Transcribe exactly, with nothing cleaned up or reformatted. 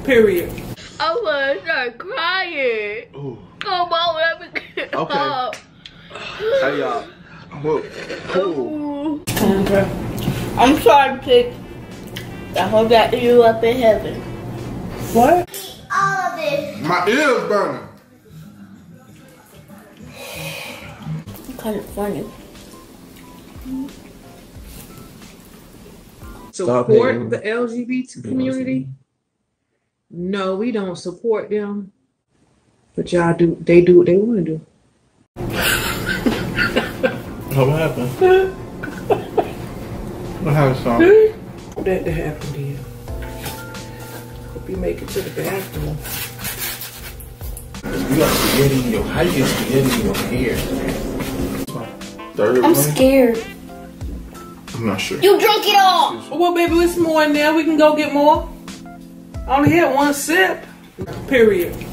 Period. I wanna start crying. Ooh. Come on, let me get Okay. up. Hey y'all. Whoa. Ooh. Okay. I'm sorry, pig. I hope that you up in heaven. What? All of it. My ears burning. Kind of funny. Support the L G B T community? No, we don't support them. But y'all do, they do what they want to do. What happened? What happened, son? That to happen to you. Hope you make it to the bathroom. You got spaghetti in your, how you get spaghetti in your hair? Third I'm one? scared. I'm not sure. You drunk it all. Well, baby, it's more in there. We can go get more. I only had one sip. Period.